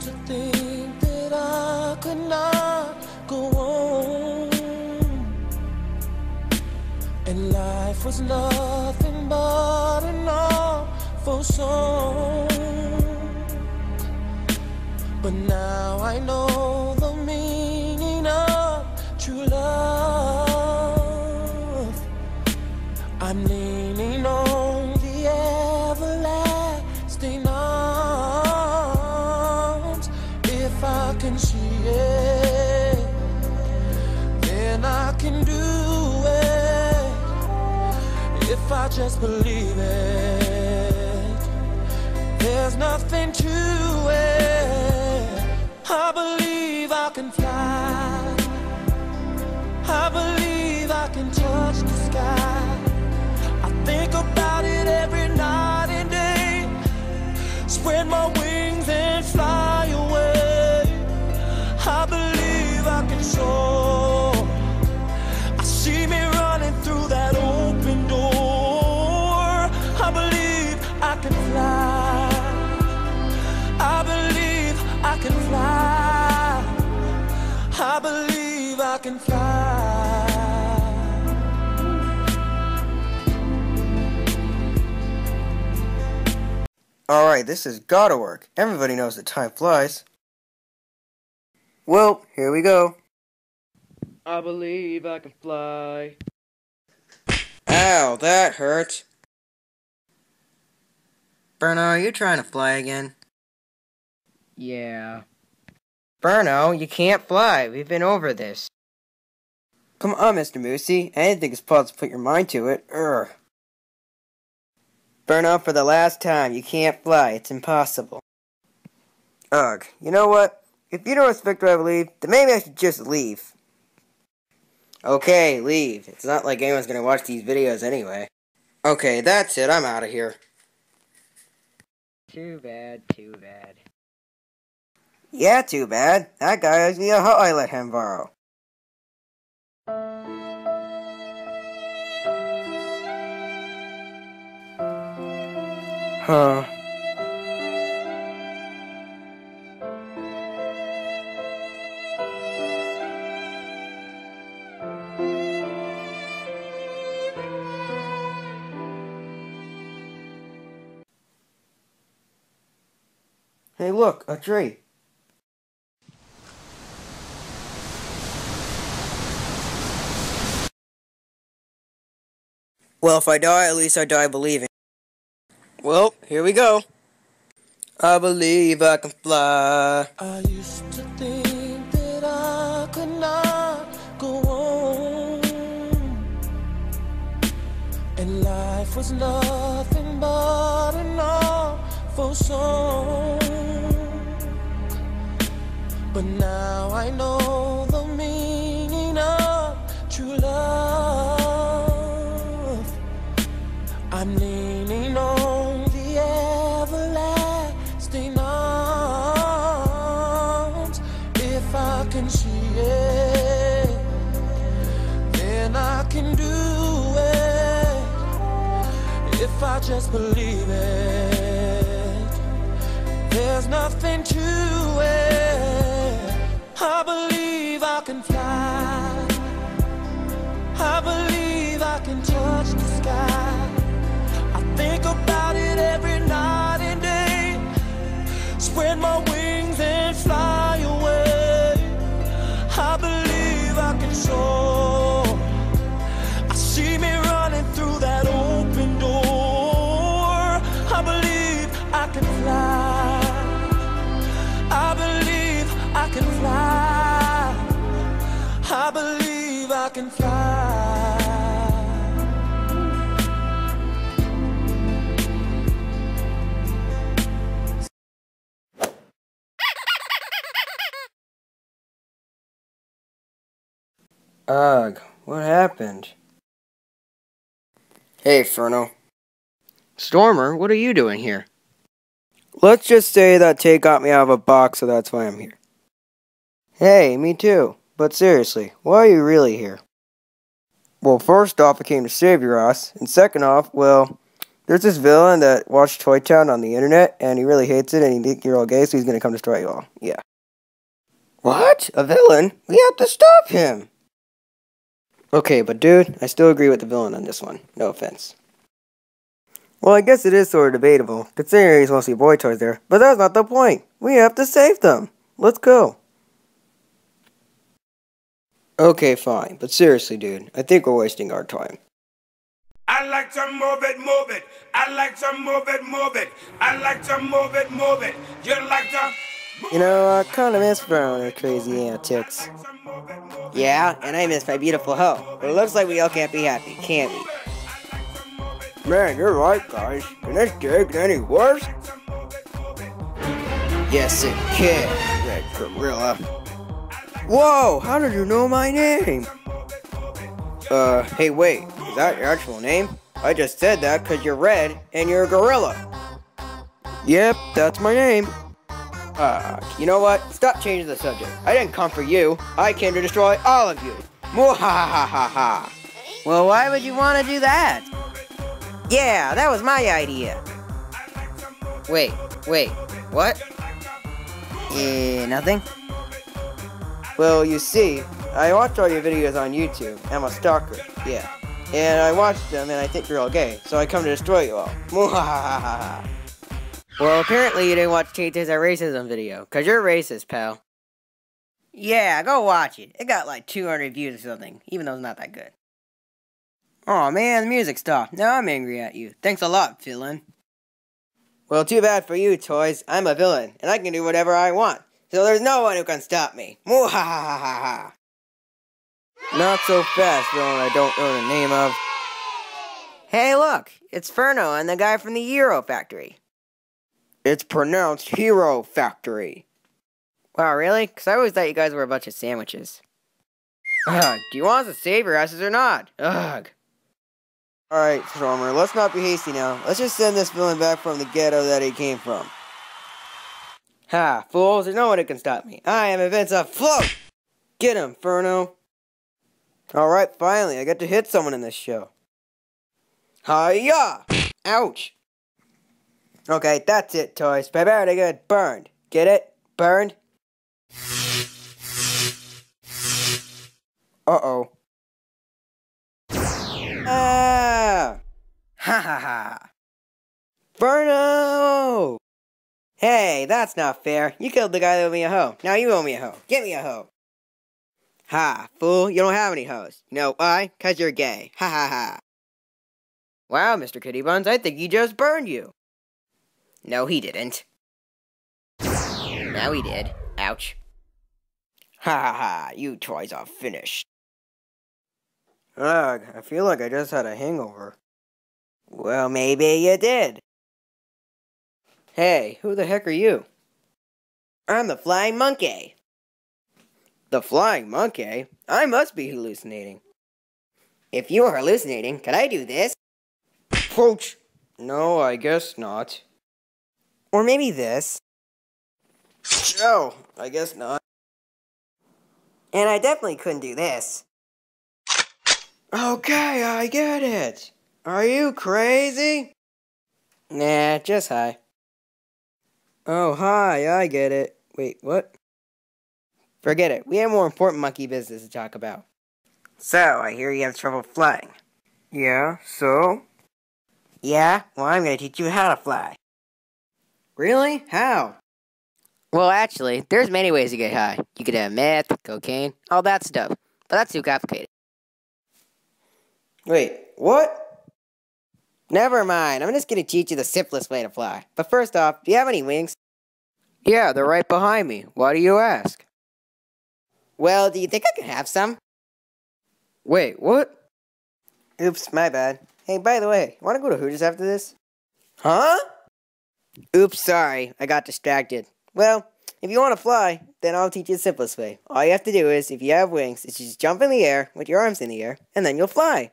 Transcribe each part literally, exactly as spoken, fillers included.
to think that I could not go on, and life was nothing but an awful song. But now I know the meaning of true love. I'm leaning on the everlasting arms. If I can see it, then I can do it. If I just believe it, there's nothing to it. I believe I can fly. I believe I can touch the sky. I think about it every night and day. Spread my wings and fly away. I believe I can soar. I see me running through that open door. I believe I can fly. I believe I can fly. I believe I can fly. Alright, this has gotta work. Everybody knows that time flies. Well, here we go. I believe I can fly. Ow, that hurt. Furno, are you trying to fly again? Yeah. Furno, you can't fly. We've been over this. Come on, Mister Moosey. Anything is possible to put your mind to it. Urgh. Furno, for the last time, you can't fly. It's impossible. Ugh, you know what? If you don't respect what I believe, then maybe I should just leave. Okay, leave. It's not like anyone's gonna watch these videos anyway. Okay, that's it. I'm out of here. Too bad, too bad. Yeah, too bad. That guy owes me a hut I let him borrow. Huh. Hey, look, a tree. Well, if I die, at least I die believing. Well, here we go. I believe I can fly. I used to think that I could not go on, and life was nothing but an awful song. But now I know the meaning of true love. I'm leaning on the everlasting arms. If I can see it, then I can do it. If I just believe it, there's nothing to it. I believe I can fly. I believe I can touch the sky. I think about it every night and day. Spread my wings and fly away. I believe I can soar. I see me running through that open door. I believe I can fly. I believe I can fly. I believe I can fly. Ugh, what happened? Hey, Furno. Stormer, what are you doing here? Let's just say that Tay got me out of a box, so that's why I'm here. Hey, me too. But seriously, why are you really here? Well, first off, I came to save your ass, and second off, well, There's this villain that watched Toytown on the internet, and he really hates it, and he thinks you're all gay, so he's gonna come destroy you all. Yeah. What? A villain? We have to stop him! Okay, but dude, I still agree with the villain on this one. No offense. Well, I guess it is sort of debatable, considering he's mostly boy toys there, but that's not the point. We have to save them. Let's go. Okay, fine, but seriously, dude, I think we're wasting our time. I like to move it, move it. I like to move it, move it. I like to move it, move it. You like to... You know, I kind of miss Furno and her crazy antics. Yeah, and I miss my beautiful hoe. But it looks like we all can't be happy, can we? Man, you're right, guys. Can this day get any worse? Yes, it can, Red Gorilla. Whoa, how did you know my name? Uh, hey, wait. Is that your actual name? I just said that because you're red and you're a gorilla. Yep, that's my name. Uh, you know what? Stop changing the subject. I didn't come for you. I came to destroy all of you. Mwahahaha. Well, why would you want to do that? Yeah, that was my idea. Wait, wait, what? Eh, nothing? Well, you see, I watch all your videos on YouTube. I'm a stalker, yeah. And I watched them and I think you're all gay, so I come to destroy you all. Mwahahaha. Well, apparently you didn't watch Tate Does That Racism video, cause you're racist, pal. Yeah, go watch it. It got like two hundred views or something, even though it's not that good. Aw, oh, man, the music stopped. Now I'm angry at you. Thanks a lot, villain. Well, too bad for you, toys. I'm a villain, and I can do whatever I want. So there's no one who can stop me. Mwahahaha. Not so fast, villain I don't know the name of. Hey, look, it's Furno and the guy from the Euro Factory. It's pronounced Hero Factory. Wow, really? Because I always thought you guys were a bunch of sandwiches. Ugh, do you want us to save your asses or not? Ugh. Alright, Stormer, let's not be hasty now. Let's just send this villain back from the ghetto that he came from. Ha, fools, there's no one who can stop me. I am Events Afloat! Get him, Furno. Alright, finally, I get to hit someone in this show. Hi-ya! Ouch! Okay, that's it, toys. Prepare to get burned. Get it? Burned? Uh-oh. Ah! Ha ha ha! Furno! Hey, that's not fair. You killed the guy that owed me a hoe. Now you owe me a hoe. Get me a hoe. Ha, fool, you don't have any hoes. You know why? Cause you're gay. Ha ha ha. Wow, Mister Kitty Buns, I think he just burned you. No, he didn't. Now he did. Ouch. Ha ha ha, you toys are finished. Ugh, I feel like I just had a hangover. Well, maybe you did. Hey, who the heck are you? I'm the Flying Monkey. The Flying Monkey? I must be hallucinating. If you are hallucinating, can I do this? Poach! No, I guess not. Or maybe this. Oh, I guess not. And I definitely couldn't do this. Okay, I get it. Are you crazy? Nah, just hi. Oh, hi, I get it. Wait, what? Forget it. We have more important monkey business to talk about. So, I hear you have trouble flying. Yeah, so? Yeah, well, I'm going to teach you how to fly. Really? How? Well, actually, there's many ways to get high. You could have meth, cocaine, all that stuff. But that's too complicated. Wait, what? Never mind. I'm just going to teach you the simplest way to fly. But first off, do you have any wings? Yeah, they're right behind me. Why do you ask? Well, do you think I can have some? Wait, what? Oops, my bad. Hey, by the way, want to go to Hooters after this? Huh? Oops, sorry. I got distracted. Well, if you want to fly, then I'll teach you the simplest way. All you have to do is, if you have wings, is just jump in the air with your arms in the air, and then you'll fly.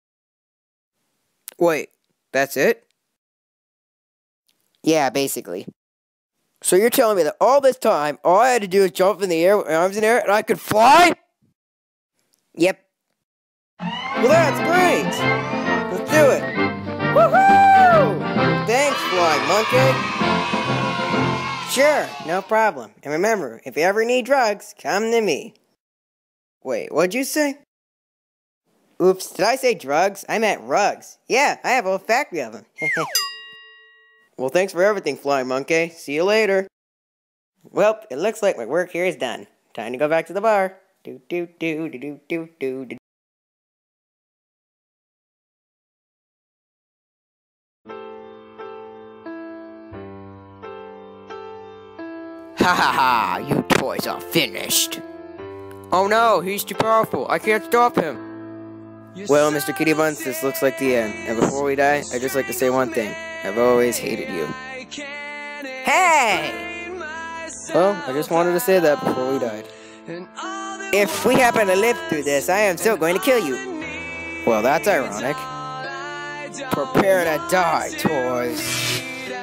Wait, that's it? Yeah, basically. So you're telling me that all this time, all I had to do was jump in the air with my arms in the air, and I could fly? Yep. Well, that's great! Let's do it! Woohoo! flying monkey? Sure, no problem. And remember, if you ever need drugs, come to me. Wait, what'd you say? Oops, did I say drugs? I meant rugs. Yeah, I have a whole factory of them. Well, thanks for everything, flying monkey. See you later. Well, it looks like my work here is done. Time to go back to the bar. Do do do do do do do do. Ha ha ha, you toys are finished. Oh no, he's too powerful. I can't stop him. Well, Mister Kitty Buns, this looks like the end. And before we die, I'd just like to say one thing. I've always hated you. Hey! Well, I just wanted to say that before we died. If we happen to live through this, I am still going to kill you. Well, that's ironic. Prepare to die, toys.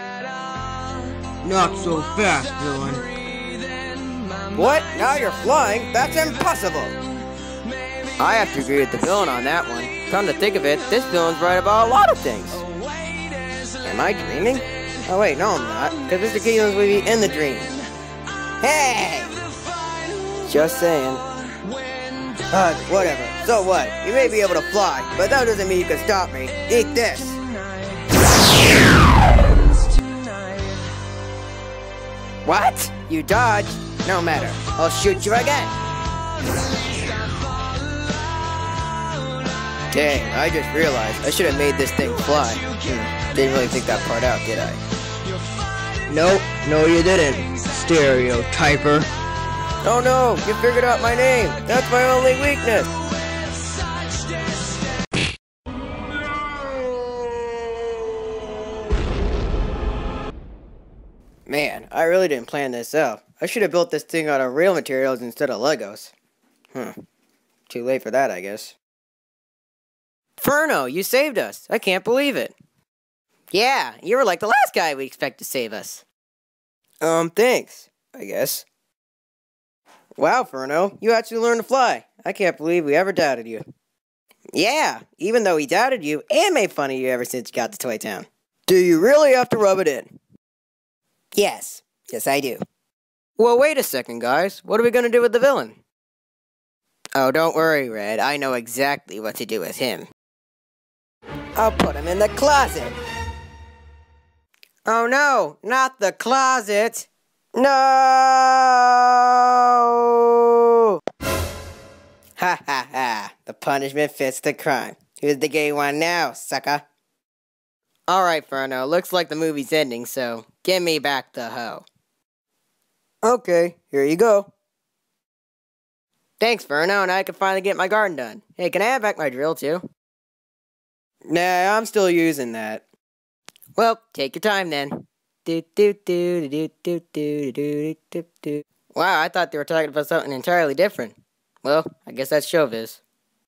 Not so fast, villain. What? Now you're flying? That's impossible! I have to agree with the villain on that one. Come to think of it, this villain's right about a lot of things. Am I dreaming? Oh wait, no I'm not, because Mister Kitty Buns will be in the dream. Hey! Just saying. Uh, whatever. So what? You may be able to fly, but that doesn't mean you can stop me. Eat this! What? You dodged? No matter. I'll shoot you again. Dang, I just realized I should have made this thing fly. Hmm, didn't really think that part out, did I? Nope, no you didn't, stereotyper. Oh no, you figured out my name. That's my only weakness. Man, I really didn't plan this out. I should have built this thing out of real materials instead of Legos. Hmm. Too late for that, I guess. Furno, you saved us. I can't believe it. Yeah, you were like the last guy we expect to save us. Um, thanks, I guess. Wow, Furno, you actually learned to fly. I can't believe we ever doubted you. Yeah, even though we doubted you and made fun of you ever since you got to Toytown. Do you really have to rub it in? Yes, yes I do. Well, wait a second, guys. What are we going to do with the villain? Oh, don't worry, Red. I know exactly what to do with him. I'll put him in the closet. Oh no, not the closet. No! Ha ha ha. The punishment fits the crime. Who's the gay one now, sucker? Alright, Furno. Looks like the movie's ending, so give me back the hoe. Okay, here you go. Thanks, Furno, and I can finally get my garden done. Hey, can I have back my drill, too? Nah, I'm still using that. Well, take your time, then. Do, do, do, do, do, do, do, do, do. Wow, I thought they were talking about something entirely different. Well, I guess that's showbiz.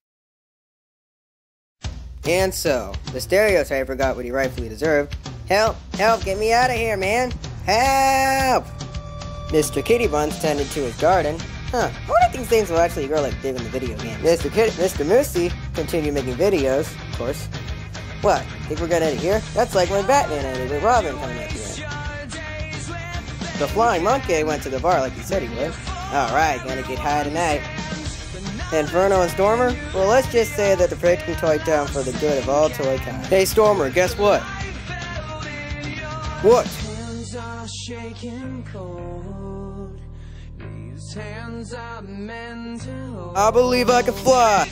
And so, the stereotyper got what he rightfully deserved. Help! Help! Get me out of here, man! Help! Mister Kitty Buns tended to his garden. Huh, I wonder if these things will actually grow like Dave in the video game. Mister Kid Mister Moosey continued making videos, of course. What? Think we're gonna end it here? That's like when Batman ended with Robin coming at the end. The flying monkey went to the bar like he said he would. Alright, gonna get high tonight. And Furno and Stormer? Well, let's just say that they're protecting Toytown for the good of all toy kind. Hey Stormer, guess what? What? Hands are shaking cold. These hands are meant to hold. I believe I can fly.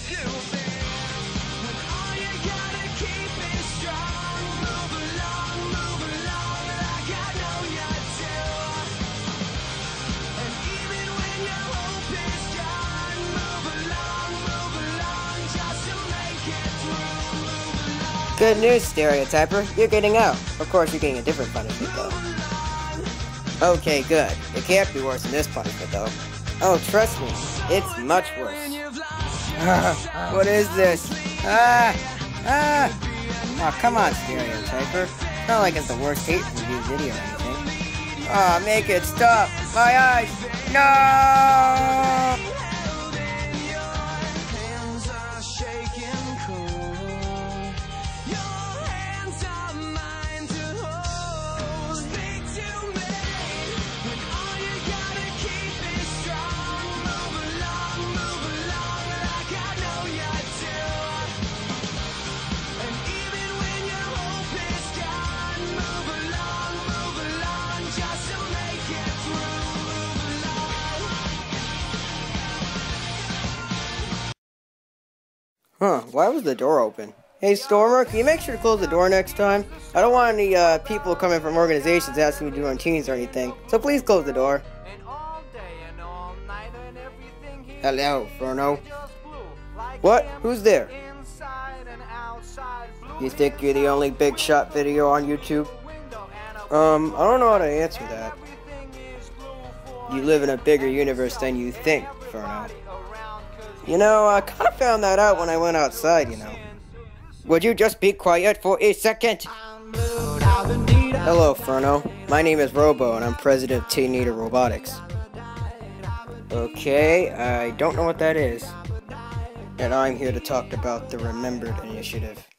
Good news, stereotyper. You're getting out. Of course, you're getting a different punishment, though. Okay, good. It can't be worse than this punishment, though. Oh, trust me, it's much worse. Ah, what is this? Ah! Ah! Oh, come on, stereotyper. It's not like it's the worst hate review video or anything. Ah, oh, make it stop! My eyes! No! Huh, why was the door open? Hey, Stormer, can you make sure to close the door next time? I don't want any uh, people coming from organizations asking me to do routines or anything, so please close the door. Hello, Furno. What? Who's there? You think you're the only big shot video on YouTube? Um, I don't know how to answer that. You live in a bigger universe than you think, Furno. You know, I kind of found that out when I went outside, you know. Would you just be quiet for a second? Hello, Furno. My name is Robo, and I'm president of Teenager Robotics. Okay, I don't know what that is. And I'm here to talk about the Remembered Initiative.